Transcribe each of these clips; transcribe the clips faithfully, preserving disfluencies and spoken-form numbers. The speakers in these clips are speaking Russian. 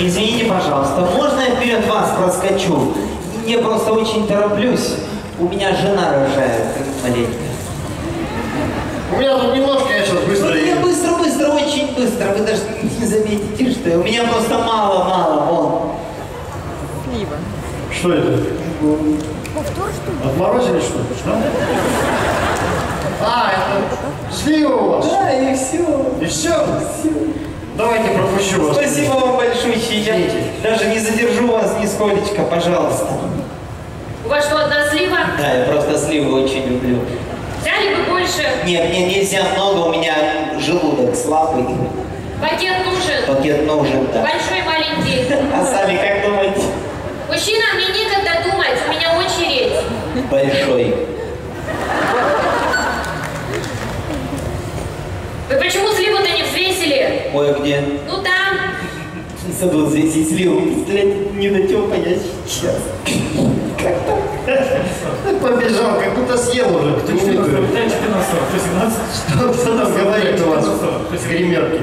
Извините, пожалуйста, можно я вперед вас проскочу? Я просто очень тороплюсь. У меня жена рожает маленькая. У меня тут немножко, я сейчас быстро... Ну, я быстро, быстро, очень быстро. Вы даже не заметите, что у меня просто мало-мало, вон. Слива. Что это? Повтор, что ли? Отморозили, что ли? Что? А, это слива у вас? Да, и все. И все? Все. Давайте пропущу вас. Спасибо вам большое. Я даже не задержу вас нисколечко, пожалуйста. У вас что, одна слива? Да, я просто сливы очень люблю. Взяли бы больше. Нет, мне нельзя много, у меня желудок слабый. Пакет нужен. Пакет нужен, да. Большой, маленький. А сами как думаете? Мужчина, мне некогда думать, у меня очередь. Большой. Вы почему сливу-то не взвесили? Ой, а где? Ну там. Забыл взвесить сливу. Представляете, недотёпа я сейчас. Как так? Побежал, как будто съел уже. Кто не выиграет? Что, что там говорит у вас в гримерке?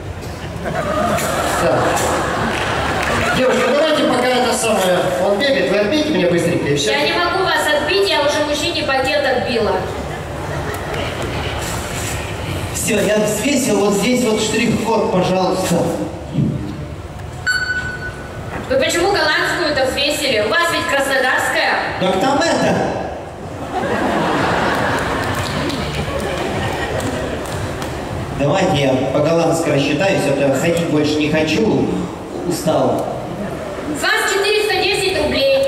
Так. Девушка, давайте пока это самое... Он бегает, вы отбейте меня быстренько и все. Я не могу вас отбить, я уже мужчине пакет отбила. Все, я взвесил, вот здесь вот штрих-код, пожалуйста. Вы почему голландскую-то взвесили? У вас ведь краснодарская. Так там это... Давайте я по-голландски рассчитаюсь, а то ходить больше не хочу. Устал. С вас четыреста десять рублей.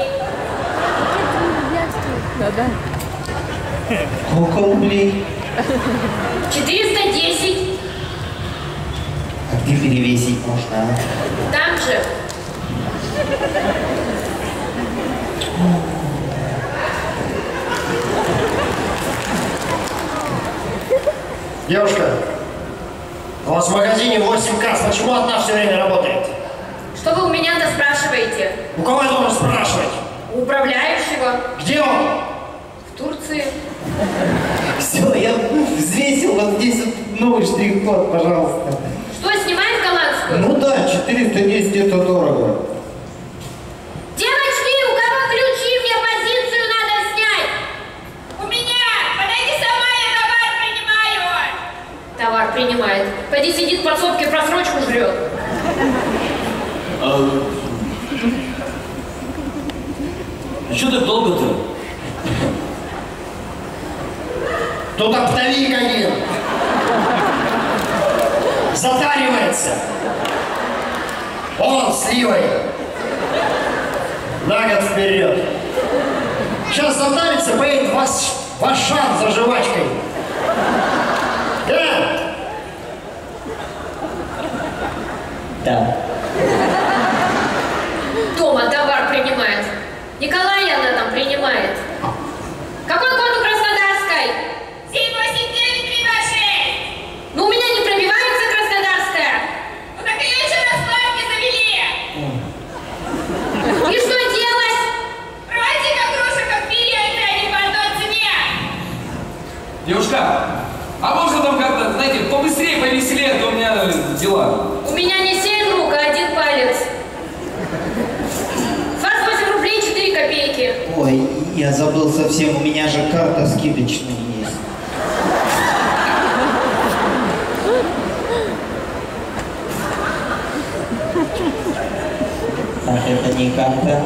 Да-да. Сколько рублей? четыреста десять. А где перевесить можно, а? Там же. Девушка, у вас в магазине восемь касс, почему одна все время работает? Что вы у меня-то спрашиваете? У кого я должен спрашивать? У управляющего. Где он? В Турции. Все, я взвесил, вот здесь вот новый штрих-код, пожалуйста. Что, снимаем голландскую? Ну да, четыреста десять это дорого. Девочки, у кого ключи? Мне позицию надо снять. У меня! Подойди сама, я товар принимаю! Товар принимает. Пойди сидит в подсобке, просрочку жрет. А... Что так долго-то? Тут оптовик один. Затаривается. Он сливой. На год вперед. Сейчас затарится, поедет ваш, ваш шар за жвачкой. Да? Да. Дома товар принимает. Николай она там принимает. Какой код у Краснодарской? семь восемь девять три два шесть! Ну у меня не пробивается Краснодарская. Ну так ее еще на складке завели! И что делать? Проводи как груша, как перья, они по одной цене! Девушка, а можно там как-то, знаете, побыстрее, повеселее, а то у меня дела. У меня не семь рук, а один палец. С вас восемь рублей четыре копейки. Ой, я забыл совсем, у меня же карта скидочная есть. Так, это не карта.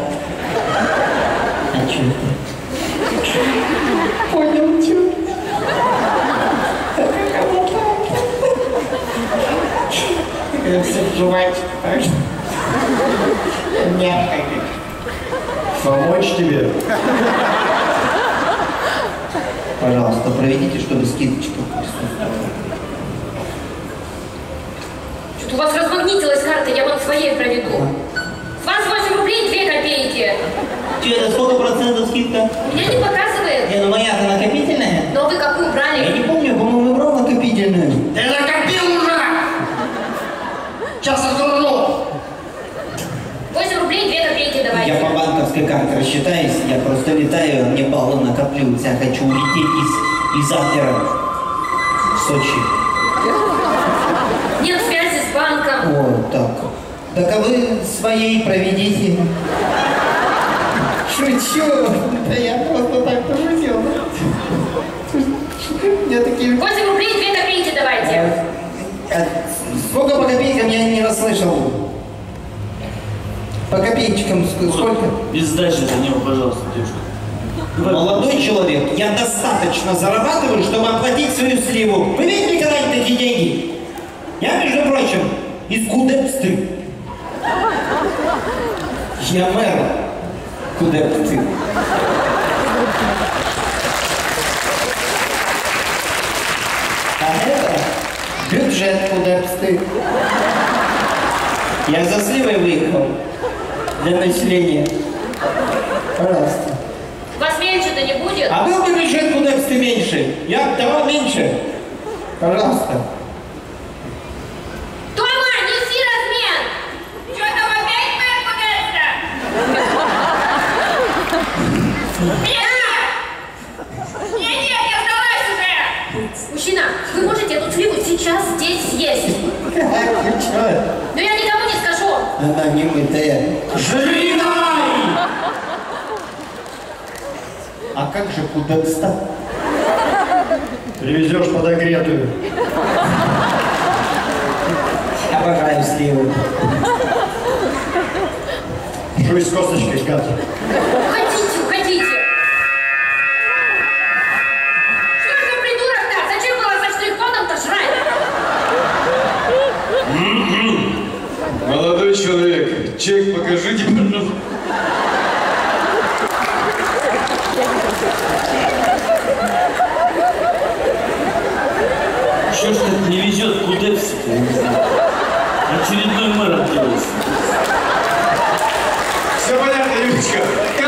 А что это? Понял, что? Я все жвачка. Мягкая. Помочь тебе? Пожалуйста, проведите, чтобы скидочка присутствовала. Что-то у вас размагнитилась карта, я вам своей проведу. С вас восемь рублей две копейки. Че, это сколько процентов скидка? Меня не показывает. Не, ну моя-то накопительная. Но вы какую Я брали? не помню, по-моему, брал накопительную. Ты накопил уже! Сейчас отверну! восемь рублей две копейки давайте. Я по банковской карте рассчитаюсь, я просто летаю, мне баллы накоплю. Я хочу улететь из, из Адлера в Сочи. Нет связи с банком. О, так. Так а вы своей проведите. Шучу. Да я просто так пошутил. Я такие... восемь рублей, две копейки давайте. А сколько по копейкам, я не расслышал. По копеечкам ск- сколько? Без сдачи за него, пожалуйста, девушка. Молодой человек, я достаточно зарабатываю, чтобы оплатить свою сливу. Вы видели когда-нибудь такие деньги? Я, между прочим, из Кудепсты. Я мэр Кудепсты. А это бюджет Кудепсты. Я за сливой выехал для населения. Пожалуйста. У вас меньше-то не будет? А был бы бюджет Кудепсты меньше? Я бы давал меньше. Пожалуйста. Тома, неси размен! Что там опять мэр Кудепста? Нет! Нет, нет, я сдалась уже! Мужчина, вы можете эту сливу сейчас здесь съесть. Но я никому не скажу. Она не мытая. Жри давай! А как же Кудепста? Привезешь подогретую. Обожаю сливы. Жуй с косточкой, гад. Уходите, уходите. Что же за придурок-то? Зачем было со штрих-кодом-то жрать? Молодой человек, чек покажите, пожалуйста. Что ж так не везет Кудепсе? Очередной мэр отделался. Все понятно, Юлечка.